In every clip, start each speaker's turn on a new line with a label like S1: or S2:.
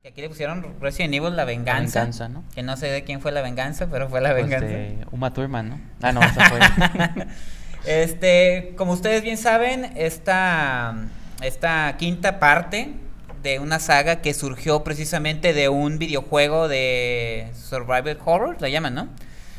S1: Que aquí le pusieron Resident Evil La
S2: La
S1: Venganza.
S2: venganza, ¿no?
S1: Que no sé de quién fue la venganza, pero fue la
S2: Pues
S1: venganza.
S2: de Uma Thurman, ¿no? Ah, no, esa fue.
S1: Como ustedes bien saben, esta quinta parte de una saga que surgió precisamente de un videojuego de Survival Horror, la llaman, ¿no?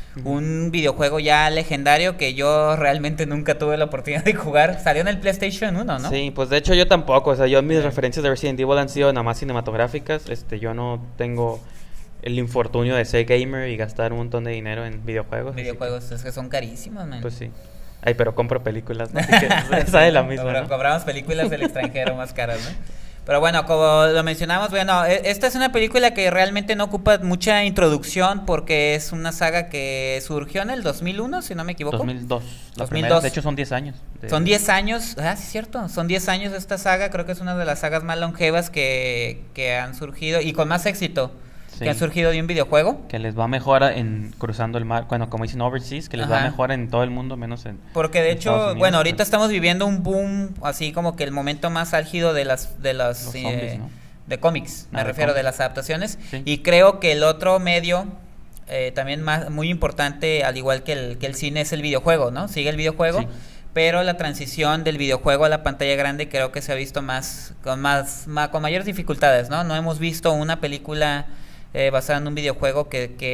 S1: Un videojuego ya legendario que yo realmente nunca tuve la oportunidad de jugar. Salió en el PlayStation 1, ¿no?
S2: Sí, pues de hecho yo tampoco, o sea, yo mis referencias de Resident Evil han sido nada más cinematográficas, yo no tengo el infortunio de ser gamer y gastar un montón de dinero en videojuegos.
S1: Videojuegos es que son carísimos, man.
S2: Pues sí. Ay, pero compro películas, ¿no? Así que sabe la misma, ¿no?
S1: Cobramos películas del extranjero más caras, ¿no? Pero bueno, como lo mencionamos, bueno, esta es una película que realmente no ocupa mucha introducción porque es una saga que surgió en el 2001, si no me equivoco.
S2: 2002.
S1: 2002.
S2: De hecho son 10 años.
S1: Son 10 años, sí es cierto, son 10 años esta saga, creo que es una de las sagas más longevas que han surgido y con más éxito que han surgido de un videojuego.
S2: Que les va mejor en cruzando el mar, bueno, como dicen overseas, que les va mejor en todo el mundo, menos en
S1: porque de
S2: Estados
S1: hecho,
S2: Unidos,
S1: bueno, ahorita
S2: pues.
S1: estamos viviendo un boom, así como que el momento más álgido de los
S2: zombies, ¿no?
S1: de cómics, me refiero, de las adaptaciones.
S2: Sí.
S1: Y creo que el otro medio también muy importante, al igual que el cine, es el videojuego, ¿no? Sigue el videojuego.
S2: Sí.
S1: Pero la transición del videojuego a la pantalla grande creo que se ha visto con mayores dificultades, ¿no? No hemos visto una película basada en un videojuego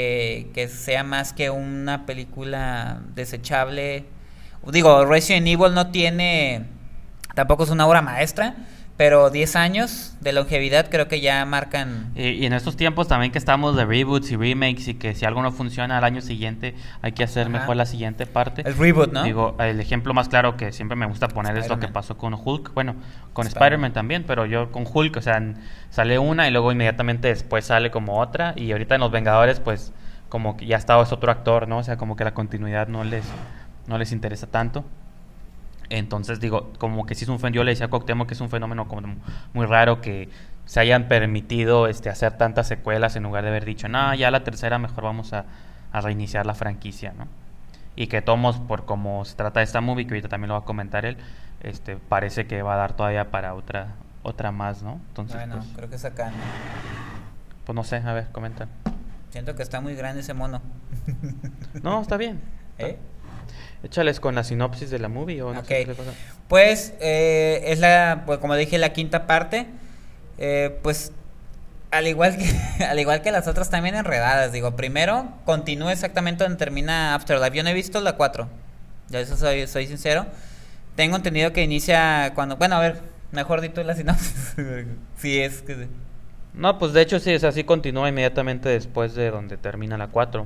S1: que sea más que una película desechable. Digo, Resident Evil no tiene, tampoco es una obra maestra, pero 10 años de longevidad creo que ya marcan.
S2: Y en estos tiempos también que estamos de reboots y remakes y que si algo no funciona al año siguiente hay que hacer mejor la siguiente parte.
S1: El reboot, ¿no?
S2: Digo, el ejemplo más claro que siempre me gusta poner es lo que pasó con Hulk. Bueno, con Spider-Man también, pero yo con Hulk, o sea, sale una y luego inmediatamente después sale como otra. Y ahorita en Los Vengadores, pues, como que ya está es otro actor, ¿no? O sea, como que la continuidad no les interesa tanto. Entonces digo, como que sí es un fenómeno, yo le decía a Cuauhtémoc que es un fenómeno como muy raro que se hayan permitido hacer tantas secuelas en lugar de haber dicho, no, ya la tercera mejor vamos a reiniciar la franquicia, ¿no? Y que tomos por como se trata de esta movie, que ahorita también lo va a comentar él, parece que va a dar todavía para otra más, ¿no? Entonces,
S1: bueno,
S2: pues,
S1: creo que es acá, ¿no?
S2: Pues no sé, a ver, comenta.
S1: Siento que está muy grande ese mono.
S2: No, está bien. Échales con la sinopsis de la movie o no sé qué cosa.
S1: Pues es pues, como dije, la quinta parte. Pues al igual que las otras también enredadas. Digo, primero continúa exactamente donde termina Afterlife. Yo no he visto la 4. Ya eso soy sincero. Tengo entendido que inicia cuando, bueno, a ver, mejor di tú la sinopsis. Sí, es que
S2: no, pues de hecho sí, es así, continúa inmediatamente después de donde termina la 4.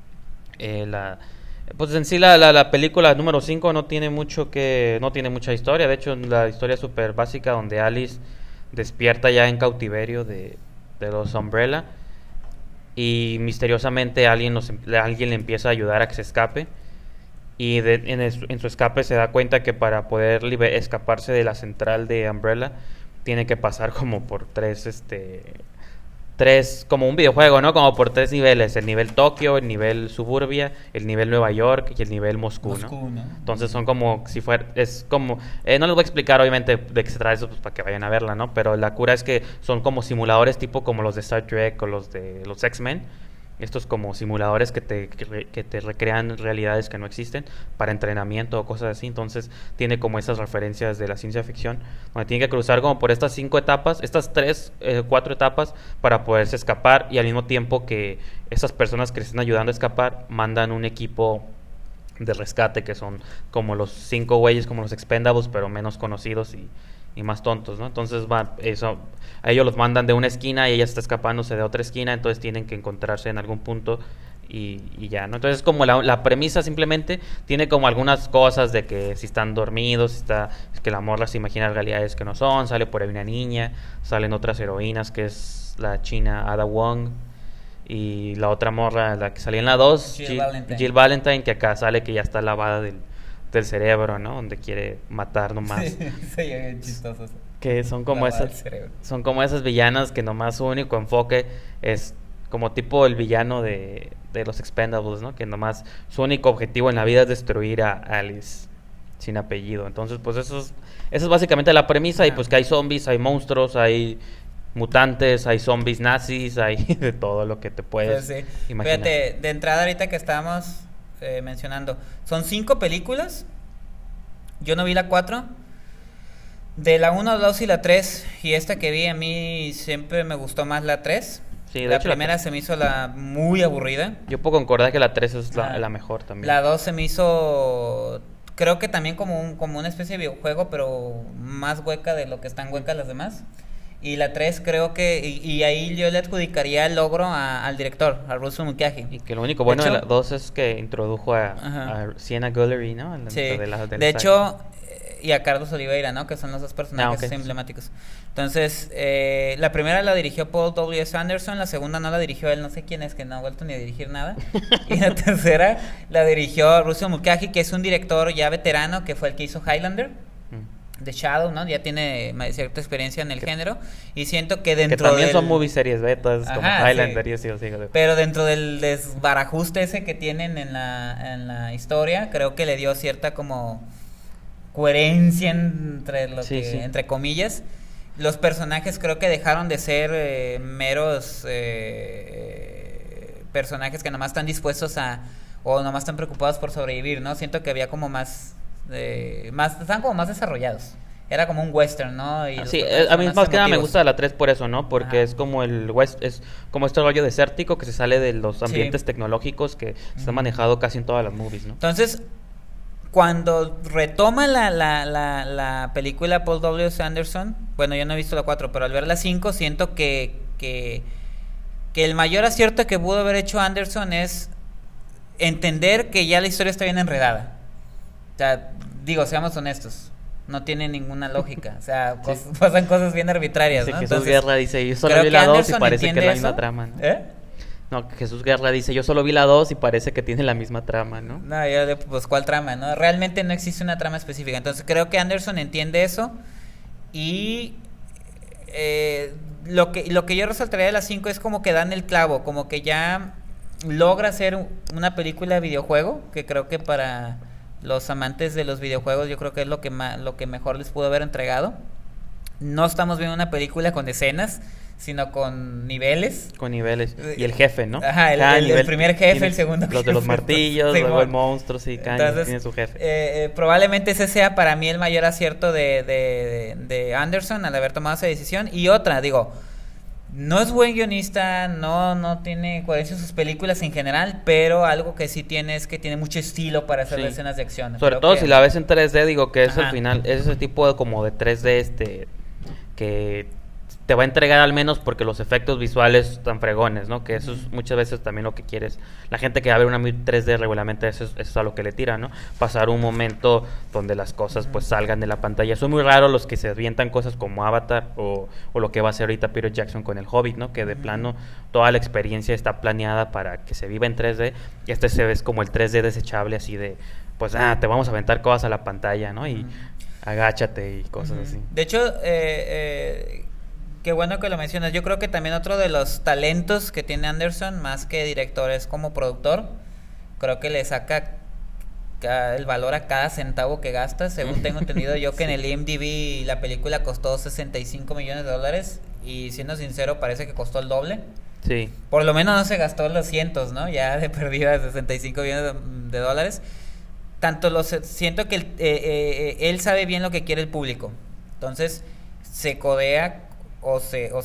S2: Pues en sí la película número 5 no tiene mucha historia. De hecho, la historia es súper básica, donde Alice despierta ya en cautiverio de los Umbrella y misteriosamente alguien le empieza a ayudar a que se escape. Y en su escape se da cuenta que para poder escaparse de la central de Umbrella tiene que pasar como por tres, como un videojuego, ¿no? Como por 3 niveles: el nivel Tokio, el nivel Suburbia, el nivel Nueva York y el nivel Moscú, ¿no? Entonces son como si fuera, es como, no les voy a explicar obviamente de qué se trata eso, pues para que vayan a verla, ¿no? Pero la cura es que son como simuladores tipo como los de Star Trek o los de los X-Men. Estos como simuladores que te recrean realidades que no existen para entrenamiento o cosas así. Entonces tiene como esas referencias de la ciencia ficción, donde tiene que cruzar como por estas 5 etapas, estas 4 etapas para poderse escapar, y al mismo tiempo que esas personas que le están ayudando a escapar mandan un equipo de rescate que son como los 5 güeyes, como los Expendables, pero menos conocidos y más tontos, ¿no? Entonces a ellos los mandan de una esquina y ella está escapándose de otra esquina, entonces tienen que encontrarse en algún punto y ya, ¿no? Entonces como la premisa simplemente tiene como algunas cosas de que si están dormidos, es que la morra se imagina realidades que no son, sale por ahí una niña, salen otras heroínas, que es la china Ada Wong, y la otra morra, la que salía en la 2, Jill Valentine, que acá sale que ya está lavada del cerebro, ¿no? Donde quiere matar nomás.
S1: Sí, bien chistoso.
S2: Que son como esas villanas que nomás su único enfoque es como tipo el villano de los Expendables, ¿no? Que nomás su único objetivo en la vida es destruir a Alice sin apellido. Entonces, pues eso es básicamente la premisa. Y pues que hay zombies, hay monstruos, hay mutantes, hay zombies nazis, hay de todo lo que te puedes
S1: Pues sí.
S2: imaginar.
S1: Fíjate, de entrada ahorita que estábamos mencionando, son 5 películas. Yo no vi la 4. De la 1, 2 y la 3, y esta que vi, a mí siempre me gustó más la 3.
S2: Sí, de
S1: La
S2: hecho,
S1: primera se me hizo muy aburrida.
S2: yo puedo concordar que la 3 es la mejor también.
S1: La 2 se me hizo, creo que también como una especie de videojuego, pero más hueca de lo que están huecas las demás. Y la 3 creo que, y ahí yo le adjudicaría el logro al director, a Russell Mulcahy.
S2: Y que lo único bueno de
S1: hecho,
S2: la 2 es que introdujo a Sienna Guillory, ¿no?
S1: Sí.
S2: De la
S1: hecho, y a Carlos Oliveira, ¿no? Que son los dos personajes
S2: okay.
S1: emblemáticos. Entonces, la primera la dirigió Paul W.S. Anderson, la segunda no la dirigió él, no sé quién es, que no ha vuelto ni a dirigir nada. Y la tercera la dirigió Russell Mulcahy, que es un director ya veterano, que fue el que hizo Highlander. The Shadow, ¿no? Ya tiene cierta experiencia en el género. Y siento que dentro
S2: que también son movie series betas, como Highlander,
S1: sí.
S2: y así.
S1: Pero dentro del desbarajuste ese que tienen en la historia, creo que le dio cierta como coherencia entre entre comillas. Los personajes creo que dejaron de ser meros personajes que nomás están dispuestos o nomás están preocupados por sobrevivir, ¿no? Siento que había como estaban como más desarrollados. Era como un western, ¿no? Y
S2: sí, a mí más que nada me gusta la 3 por eso, ¿no? Porque es como es como este rollo desértico que se sale de los ambientes tecnológicos que se han manejado casi en todas las movies, ¿no?
S1: Entonces, cuando retoma la película Paul W.S. Anderson, bueno, yo no he visto la 4, pero al ver la 5 siento que el mayor acierto que pudo haber hecho Anderson es entender que ya la historia está bien enredada. O sea, digo, seamos honestos, no tiene ninguna lógica. O sea, pasan cosas bien arbitrarias, ¿no?
S2: Jesús Guerra dice, yo solo vi la 2 y parece que es la misma trama, ¿no? No, Jesús Guerra dice, yo solo vi la 2 y parece que tiene la misma trama, ¿no?
S1: No, pues ¿cuál trama, no? Realmente no existe una trama específica. Entonces creo que Anderson entiende eso. Y lo que yo resaltaría de las 5 es como que dan el clavo, como que ya logra hacer una película de videojuego, que creo que para los amantes de los videojuegos yo creo que es lo que mejor les pudo haber entregado. No estamos viendo una película con escenas, sino con niveles.
S2: Con niveles. Y el jefe, ¿no?
S1: Ajá, el primer jefe, el segundo jefe.
S2: Los de los martillos, luego el monstruo, sí,
S1: entonces,
S2: tiene su jefe.
S1: Probablemente ese sea para mí el mayor acierto de Anderson al haber tomado esa decisión. Y otra, digo, no es buen guionista, no tiene coherencia en sus películas en general, pero algo que sí tiene es que tiene mucho estilo para hacer escenas de acción.
S2: Sobre todo si la ves en 3D, digo que es al final, es ese tipo de como de 3D que te va a entregar al menos porque los efectos visuales están fregones, ¿no? Que eso es muchas veces también lo que quieres. La gente que va a ver una 3D regularmente eso es a lo que le tira, ¿no? Pasar un momento donde las cosas pues salgan de la pantalla. Son muy raros los que se avientan cosas como Avatar o lo que va a hacer ahorita Peter Jackson con El Hobbit, ¿no? Que de plano toda la experiencia está planeada para que se viva en 3D y se ve como el 3D desechable así de pues te vamos a aventar cosas a la pantalla, ¿no? Y agáchate y cosas así.
S1: De hecho, qué bueno que lo mencionas. Yo creo que también otro de los talentos que tiene Anderson, más que director, es como productor. Creo que le saca el valor a cada centavo que gasta. Según tengo entendido yo que en el IMDb la película costó $65 millones y siendo sincero parece que costó el doble.
S2: Sí.
S1: Por lo menos no se gastó los cientos, ¿no? Ya de perdida $65 millones de dólares. Siento que él sabe bien lo que quiere el público. Entonces se codea o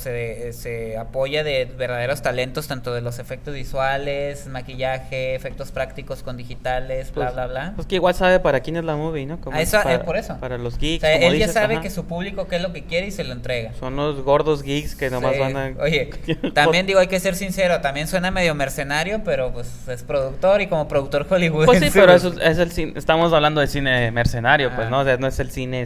S1: se apoya de verdaderos talentos, tanto de los efectos visuales, maquillaje, efectos prácticos con digitales, bla, bla, bla.
S2: Pues que igual sabe para quién es la movie, ¿no?
S1: Por eso.
S2: Para los geeks,
S1: o sea,
S2: como
S1: él
S2: dices,
S1: ya sabe que su público qué es lo que quiere y se lo entrega.
S2: Son los gordos geeks que nomás van a...
S1: Oye, también digo, hay que ser sincero, también suena medio mercenario, pero pues es productor y como productor hollywoodense.
S2: Pues sí, pero eso es el cine, estamos hablando de cine mercenario, pues, ¿no? O sea, no es el cine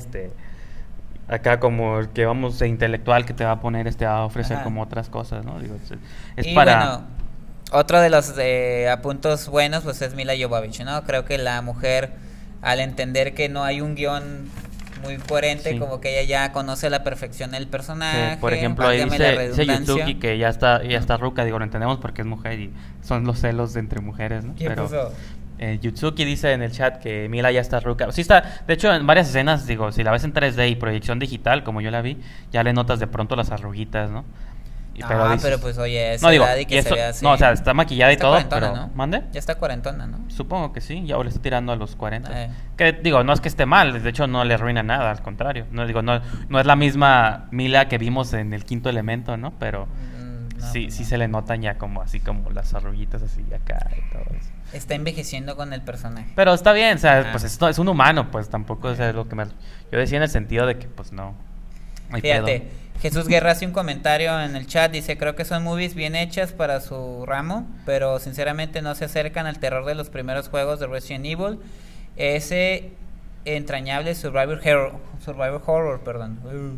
S2: acá como el que vamos intelectual que te va a poner a ofrecer como otras cosas, ¿no? Digo, es
S1: y
S2: para...
S1: bueno, otro de los apuntos buenos pues es Mila Jovovich, ¿no? Creo que la mujer, al entender que no hay un guión muy coherente, como que ella ya conoce a la perfección el personaje.
S2: Por ejemplo, ahí dice Yuzuki que ya está ruca, digo, lo entendemos porque es mujer y son los celos de entre mujeres, ¿no?
S1: ¿Qué puso?
S2: Yutsuki dice en el chat que Mila ya está ruca. Sí está, de hecho en varias escenas, digo, si la ves en 3D y proyección digital, como yo la vi, ya le notas de pronto las arruguitas, ¿no?
S1: Pero pues oye, esa
S2: no, digo,
S1: edad y que
S2: eso,
S1: se vea así.
S2: no, o sea, está maquillada y todo, pero...
S1: ¿no?
S2: ¿Mande?
S1: Ya está cuarentona, ¿no?
S2: Supongo que sí, ya le está tirando a los 40. Que digo, no es que esté mal, de hecho no le arruina nada, al contrario. No digo, no es la misma Mila que vimos en el Quinto Elemento, ¿no? Pero sí se le notan ya como así como las arruguitas así acá y todo eso.
S1: Está envejeciendo con el personaje.
S2: Pero está bien, o sea, pues esto es un humano, pues tampoco es lo que yo decía en el sentido de que pues no hay
S1: Fíjate,
S2: pedo.
S1: Jesús Guerra hace un comentario en el chat, dice, creo que son movies bien hechas para su ramo, pero sinceramente no se acercan al terror de los primeros juegos de Resident Evil. Ese entrañable survival horror, perdón.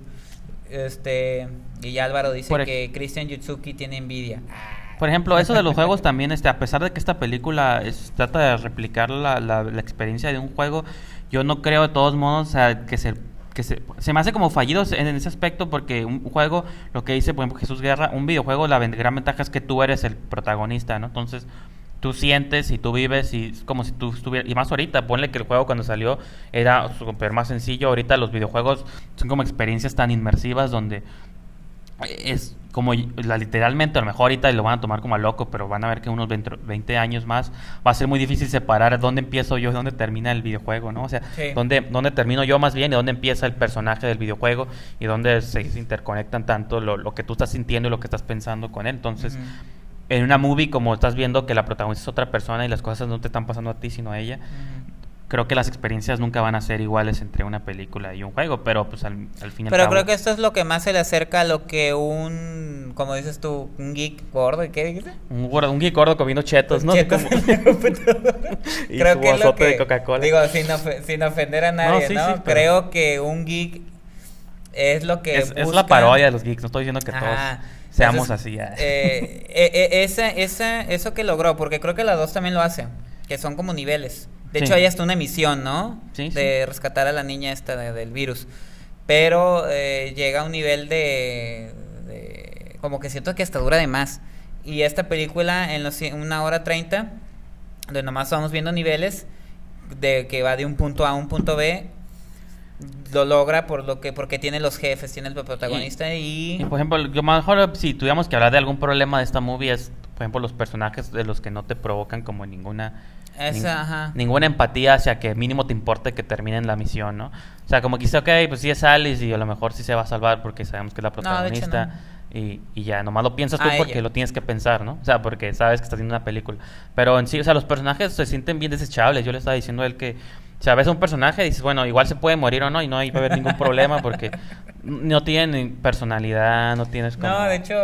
S1: Y Álvaro dice que Christian Yutsuki tiene envidia.
S2: Por ejemplo, eso de los juegos también, a pesar de que esta película trata de replicar la experiencia de un juego, yo no creo de todos modos, o sea, que se me hace como fallido en ese aspecto, porque un juego, lo que dice por ejemplo Jesús Guerra, un videojuego, la gran ventaja es que tú eres el protagonista, ¿no? Entonces tú sientes y tú vives y es como si tú estuvieras, y más ahorita, ponle que el juego cuando salió era súper más sencillo, ahorita los videojuegos son como experiencias tan inmersivas donde es como literalmente, a lo mejor ahorita lo van a tomar como a loco, pero van a ver que unos 20 años más va a ser muy difícil separar dónde empiezo yo y dónde termina el videojuego, ¿no? O sea, dónde termino yo más bien y dónde empieza el personaje del videojuego y dónde se interconectan tanto lo que tú estás sintiendo y lo que estás pensando con él. Entonces, en una movie, como estás viendo que la protagonista es otra persona y las cosas no te están pasando a ti, sino a ella, creo que las experiencias nunca van a ser iguales entre una película y un juego, pero pues al fin y al cabo...
S1: Pero creo que esto es lo que más se le acerca a lo que como dices tú, un geek gordo, ¿qué dijiste?
S2: Un geek gordo comiendo chetos, ¿no?
S1: Chetos
S2: y
S1: creo
S2: su
S1: que es lo que...
S2: de Coca-Cola.
S1: Digo, sin ofender a nadie, ¿no? Sí, creo que un geek es lo que busca...
S2: Es la parodia de los geeks, no estoy diciendo que todos seamos así.
S1: Eso que logró, porque creo que la 2 también lo hace, que son como niveles. De hecho, hay hasta una misión, ¿no? De rescatar a la niña esta del virus. Pero llega a un nivel de... Como que siento que hasta dura de más. Y esta película, en 1 hora 30, donde nomás vamos viendo niveles, de que va de un punto A a un punto B, lo logra porque tiene los jefes, tiene el protagonista y
S2: por ejemplo, yo mejor si tuviéramos que hablar de algún problema de esta movie es, por ejemplo, los personajes de los que no te provocan como ninguna empatía hacia que mínimo te importe que terminen la misión, ¿no? O sea, como que dice, ok, pues sí es Alice y a lo mejor sí se va a salvar porque sabemos que es la protagonista. No. Y ya, nomás lo piensas tú porque lo tienes que pensar, ¿no? O sea, porque sabes que estás viendo una película. Pero en sí, o sea, los personajes se sienten bien desechables. Yo le estaba diciendo a él que, o sea, ves a un personaje y dices, bueno, igual se puede morir o no, y no hay va a haber ningún problema porque no tienen personalidad, no tienes como...
S1: No, de hecho,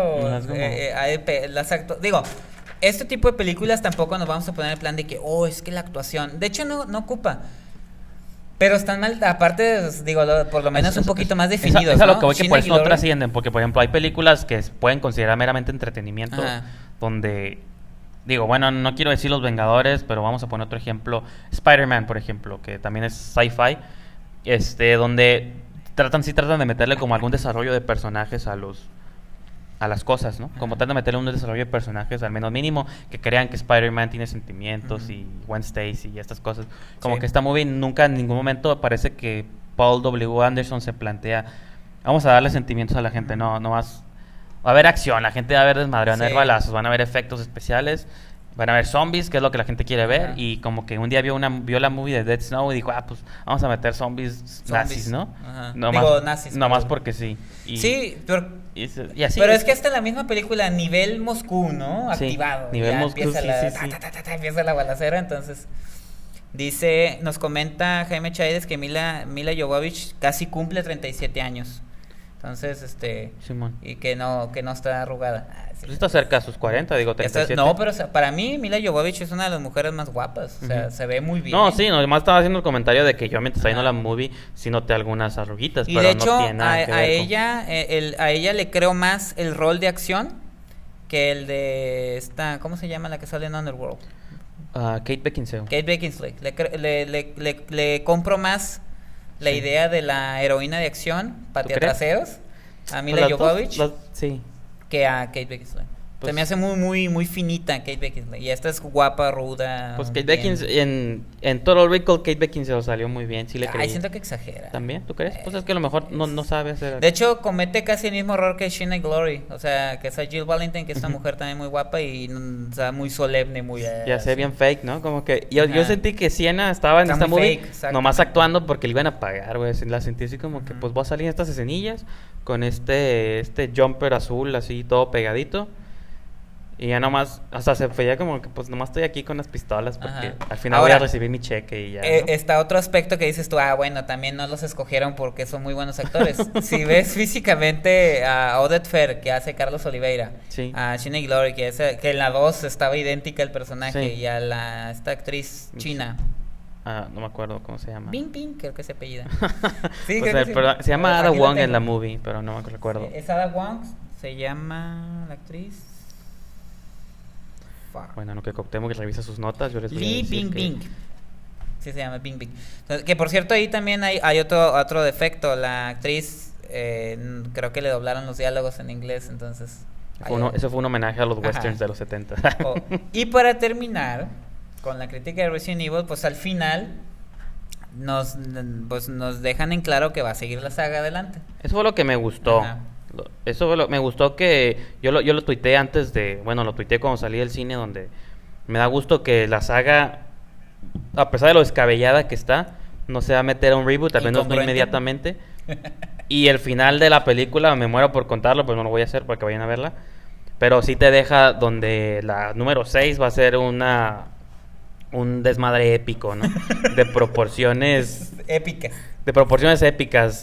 S1: digo, este tipo de películas tampoco nos vamos a poner el plan de que, es que la actuación... De hecho, no ocupa... Pero están mal, aparte, digo, por lo menos un poquito más definidos,
S2: es a lo que voy, que por eso no trascienden, porque por ejemplo hay películas que pueden considerar meramente entretenimiento, donde, digo, bueno, no quiero decir Los Vengadores, pero vamos a poner otro ejemplo, Spider-Man, por ejemplo, que también es sci-fi, donde tratan de meterle como algún desarrollo de personajes a las cosas, ¿no? Como tratan de meterle un desarrollo de personajes, al menos mínimo, que crean que Spider-Man tiene sentimientos y Gwen Stacy y estas cosas. Como que esta movie nunca en ningún momento parece que Paul W. Anderson se plantea, vamos a darle sentimientos a la gente, no más. Va a haber acción, la gente va a ver desmadre, van a haber balazos, van a haber efectos especiales, van a haber zombies, que es lo que la gente quiere ver, y como que un día vio la movie de Dead Snow y dijo, pues vamos a meter zombies nazis, ¿no?
S1: Nazis.
S2: Nomás porque sí.
S1: Sí, pero
S2: así
S1: es que hasta la misma película, nivel Moscú, ¿no? Activado.
S2: Nivel Moscú,
S1: empieza la balacera, entonces... nos comenta Jaime Chávez que Mila Jovovich casi cumple 37 años. Entonces,
S2: Simón.
S1: Y que no está arrugada.
S2: Pues está cerca a sus 40, digo 37.
S1: No, pero para mí Mila Jovovich es una de las mujeres más guapas. O sea, se ve muy bien.
S2: No, sí, además estaba haciendo el comentario de que yo mientras estaba viendo la movie sí noté algunas arruguitas,
S1: y
S2: pero
S1: de hecho,
S2: no tiene nada que ver
S1: a ella le creo más el rol de acción que el de esta, ¿cómo se llama la que sale en Underworld?
S2: Kate Beckinsale.
S1: Kate Beckinsale. Le compro más la idea de la heroína de acción, pateatraseros, a Mila Jovovich,
S2: sí,
S1: que a Kate Beckinsale. Se me hace muy finita Kate Beckinsale. Y esta es guapa, ruda.
S2: Pues Kate
S1: bien.
S2: Beckinsale, en Total Recall, Kate Beckinsale salió muy bien, sí le creí.
S1: Ay, siento que exagera.
S2: ¿También? ¿Tú crees? Pues es que a lo mejor no sabe hacer...
S1: De hecho, comete casi el mismo error que Sheena Glory. O sea, que esa Jill Valentine, que es una mujer también muy guapa y o sea, muy solemne, muy...
S2: Ya sé, bien fake, ¿no? Como que yo
S1: Ajá.
S2: sentí que Sienna estaba en
S1: Está
S2: esta
S1: muy
S2: movie
S1: fake, exactamente.
S2: nomás actuando porque le iban a pagar, güey. La sentí así como que, pues voy a salir en estas escenillas con este jumper azul así todo pegadito. Y ya nomás, hasta se veía como que pues nomás estoy aquí con las pistolas porque
S1: Ajá.
S2: al final
S1: Ahora,
S2: voy a recibir mi cheque y ya, ¿no?
S1: Está otro aspecto que dices tú, bueno, también no los escogieron porque son muy buenos actores. Si ves físicamente a Oded Fehr, que hace Carlos Oliveira,
S2: Sí.
S1: a Sheena Glory, que en la 2 estaba idéntica el personaje,
S2: Sí.
S1: y a esta actriz china,
S2: No me acuerdo cómo se llama.
S1: Bing Bing, creo que se apellida.
S2: Sí,
S1: creo que sí.
S2: pero se llama Ada
S1: Aquí la
S2: Wong en
S1: tengo.
S2: la movie, pero no me recuerdo.
S1: Es Ada Wong, se llama la actriz. Fuck.
S2: Bueno, no que Coctemo que revisa sus notas, yo les voy a
S1: Lee
S2: decir
S1: Bing
S2: que-
S1: Bing. Sí, se llama Bing Bing. Entonces, que por cierto, ahí también hay otro defecto. La actriz, creo que le doblaron los diálogos en inglés, entonces.
S2: Eso fue un homenaje a los
S1: Ajá.
S2: westerns de los 70.
S1: Oh, y para terminar con la crítica de Resident Evil, pues al final nos dejan en claro que va a seguir la saga adelante.
S2: Eso fue lo que me gustó.
S1: Ajá.
S2: Eso fue me gustó que yo lo tuiteé antes de, bueno, lo tuiteé cuando salí del cine, donde me da gusto que la saga, a pesar de lo descabellada que está, no se va a meter a un reboot, al menos no
S1: Incongruente.
S2: inmediatamente. Y el final de la película, me muero por contarlo, pero no lo voy a hacer para que vayan a verla. Pero sí te deja donde la número 6 va a ser un desmadre épico, ¿no? De proporciones
S1: Épica.
S2: épicas,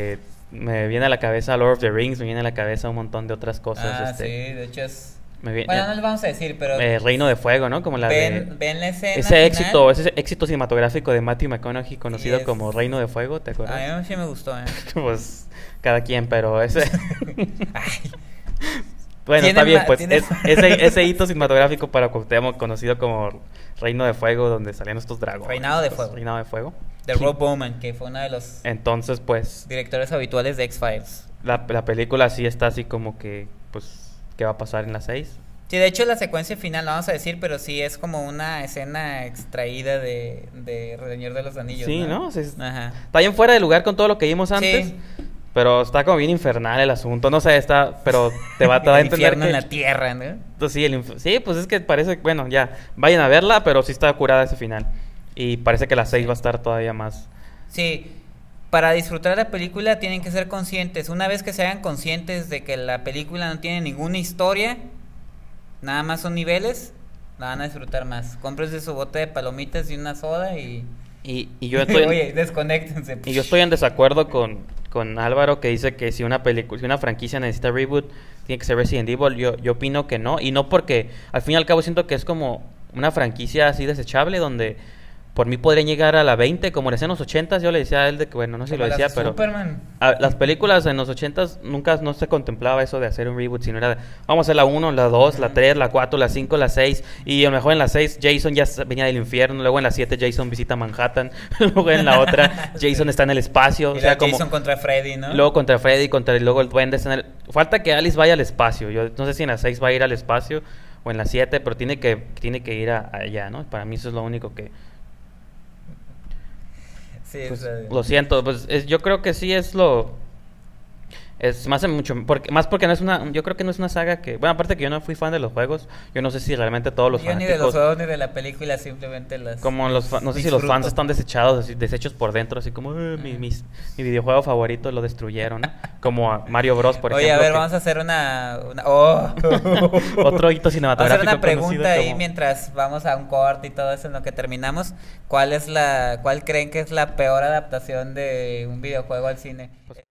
S2: me viene a la cabeza Lord of the Rings, me viene a la cabeza un montón de otras cosas,
S1: Sí, de hecho es...
S2: me viene,
S1: Bueno, no les vamos a decir, pero
S2: Reino de Fuego, ¿no? Como la
S1: ven la escena
S2: ese
S1: final.
S2: éxito cinematográfico de Matthew McConaughey conocido
S1: es-
S2: como Reino de Fuego, ¿te acuerdas?
S1: A mí sí me gustó,
S2: Pues cada quien, pero ese
S1: Ay,
S2: bueno,
S1: Tiene
S2: está bien,
S1: ma-
S2: pues
S1: tiene-
S2: ese hito cinematográfico para Cuauhtémoc conocido como Reino de Fuego, donde salían estos dragones.
S1: Reinado de Fuego.
S2: Reinado de Fuego.
S1: de
S2: Sí.
S1: Rob Bowman, que fue uno de los
S2: Entonces, pues
S1: directores habituales de X-Files.
S2: la película sí está así como que, pues, ¿qué va a pasar en la 6?
S1: Sí, de hecho la secuencia final, no vamos a decir, pero sí es como una escena extraída de Señor de los Anillos.
S2: Sí,
S1: ¿no?
S2: ¿no? O sea,
S1: Ajá.
S2: está bien fuera de lugar con todo lo que vimos antes,
S1: Sí.
S2: pero está como bien infernal el asunto, no sé, pero te va a
S1: El
S2: entender
S1: infierno
S2: que...
S1: en la tierra, ¿no?
S2: Pues sí, sí, pues es que parece, bueno, ya, vayan a verla, pero sí está curada ese final. Y parece que la 6 va a estar todavía más...
S1: Sí, para disfrutar la película tienen que ser conscientes. Una vez que se hagan conscientes de que la película no tiene ninguna historia, nada más son niveles, la van a disfrutar más. Cómprense su bote de palomitas y una soda y
S2: yo estoy...
S1: oye, desconéctense.
S2: Y yo estoy en desacuerdo con Álvaro, que dice que si una franquicia necesita reboot, tiene que ser Resident Evil. Yo opino que no, y no porque al fin y al cabo siento que es como una franquicia así desechable, donde por mí podrían llegar a la 20, como le decían en los 80s. Yo le decía a él de que, bueno, no sé si
S1: Como
S2: lo decía,
S1: las de
S2: pero
S1: Superman.
S2: las películas en los 80s nunca no se contemplaba eso de hacer un reboot, sino era de, vamos a hacer la 1, la 2, la 3, la 4, la 5, la 6, y a lo mejor en la 6 Jason ya venía del infierno, luego en la 7 Jason visita Manhattan, luego en la otra Jason está en el espacio,
S1: Y
S2: o sea,
S1: la
S2: como
S1: Jason contra Freddy, ¿no?
S2: luego contra Freddy, luego el duende está en el... Falta que Alice vaya al espacio. Yo no sé si en la 6 va a ir al espacio o en la 7, pero tiene que ir allá, ¿no? Para mí eso es lo único que...
S1: Sí,
S2: Pues,
S1: o sea,
S2: lo siento, pues yo creo que sí es más mucho porque no es yo creo que no es una saga que, bueno, aparte que yo no fui fan de los juegos, yo no sé si realmente todos los
S1: yo ni de los
S2: fanáticos,
S1: juegos ni de la película, simplemente las
S2: como no sé si los
S1: disfruto.
S2: fans están deshechos por dentro, así como mi videojuego favorito lo destruyeron, ¿no? Como a Mario Bros, por
S1: Oye,
S2: ejemplo.
S1: a ver,
S2: que-
S1: vamos a hacer una
S2: Otro hito
S1: Vamos a hacer
S2: cinematográfico
S1: una pregunta
S2: conocido
S1: ahí
S2: como-
S1: mientras vamos a un corte y todo eso en lo que terminamos. ¿Cuál creen que es la peor adaptación de un videojuego al cine?